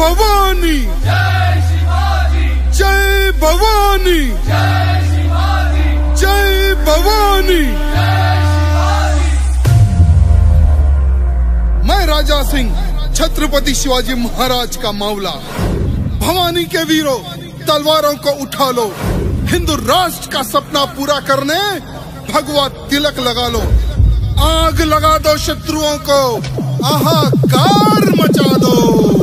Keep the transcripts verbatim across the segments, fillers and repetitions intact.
भवानी, जय शिवाजी, जय भवानी, जय शिवाजी, जय भवानी। जय शिवाजी। मैं राजा सिंह छत्रपति शिवाजी महाराज का मावला। भवानी के वीरों, तलवारों को उठा लो, हिंदू राष्ट्र का सपना पूरा करने भगवा तिलक लगा लो। आग लगा दो शत्रुओं को, हाहाकार मचा दो।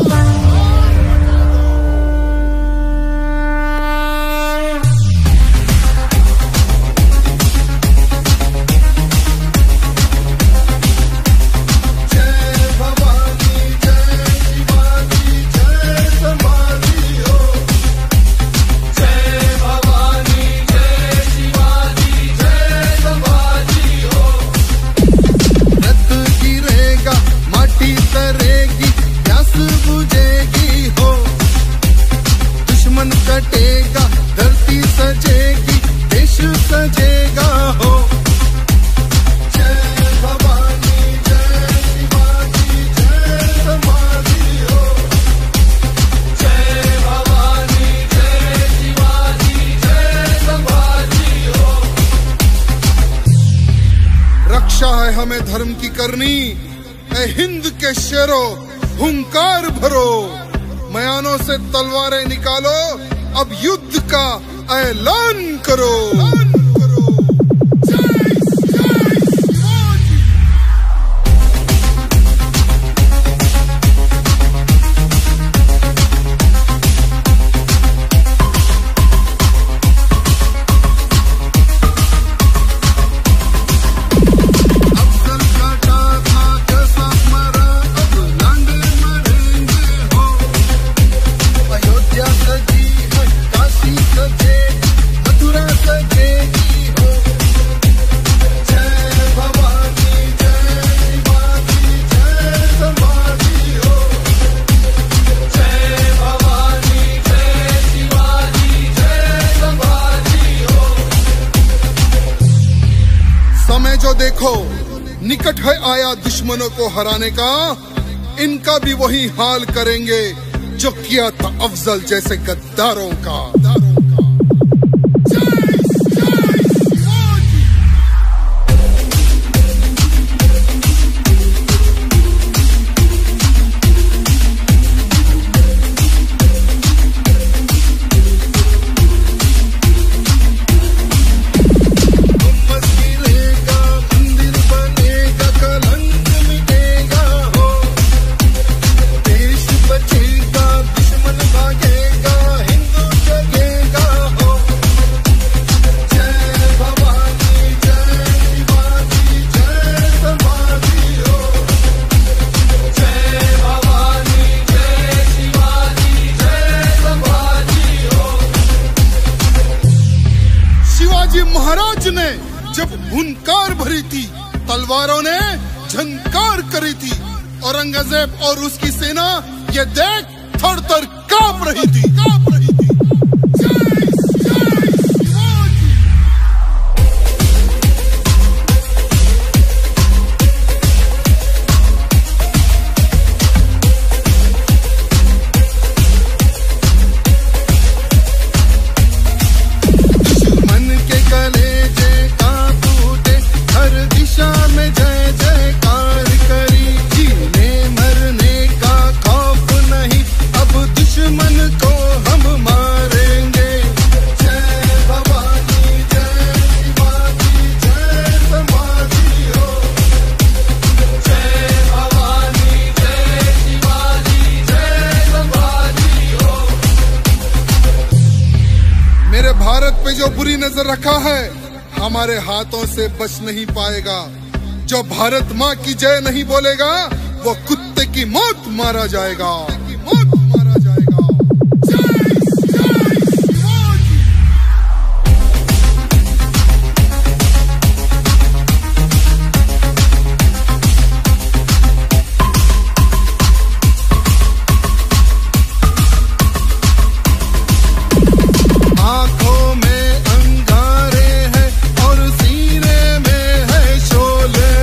कटेगा, धरती सजेगी, देश सजेगा हो। जय भवानी, जय शिवाजी, जय समाधि हो। जय भवानी, जय शिवाजी, जय समाधि हो। रक्षा है हमें धर्म की करनी, ऐ हिंद के शेरों हुंकार भरो। मयानों से तलवारें निकालो, अब युद्ध का ऐलान करो। समय जो देखो निकट है आया दुश्मनों को हराने का, इनका भी वही हाल करेंगे जो किया था अफजल जैसे गद्दारों का। शिवाजी महाराज ने जब हुंकार भरी थी, तलवारों ने झंकार करी थी। औरंगजेब और उसकी सेना ये देख थर थर कांप रही थी, कांप रही थी। मेरे भारत पे जो बुरी नजर रखा है, हमारे हाथों से बच नहीं पाएगा। जो भारत माँ की जय नहीं बोलेगा, वो कुत्ते की मौत मारा जाएगा।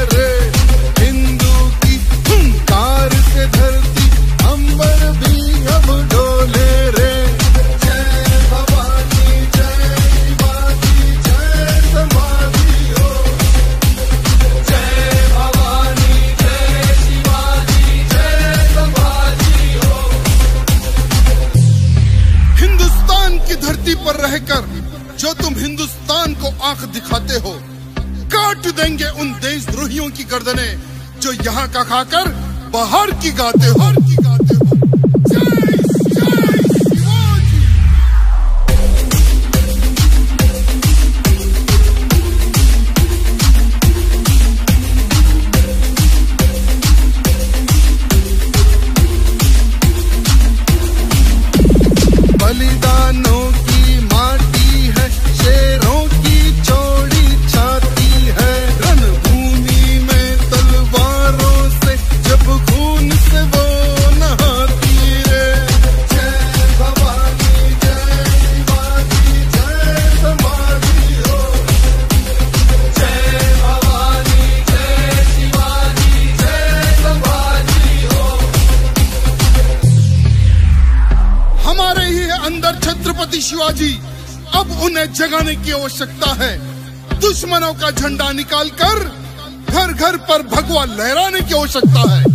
धरती अंबर भी कहकर जो तुम हिंदुस्तान को आंख दिखाते हो, काट देंगे उन देशद्रोहियों की गर्दनें जो यहाँ का खाकर बाहर की गाते हो। जय जय शिवाजी। बलिदानों की माटी है, शेरों की चौड़ी छाती है, रणभूमि में तलवारों से जब खून से वो नहाती रे। जय भवानी जय शिवाजी जय संभाजी हो। जय भवानी जय शिवाजी जय संभाजी हो। हमारे ही अंदर छत्रपति शिवाजी, अब उन्हें जगाने की आवश्यकता है। दुश्मनों का झंडा निकालकर घर घर पर भगवा लहराने की आवश्यकता है।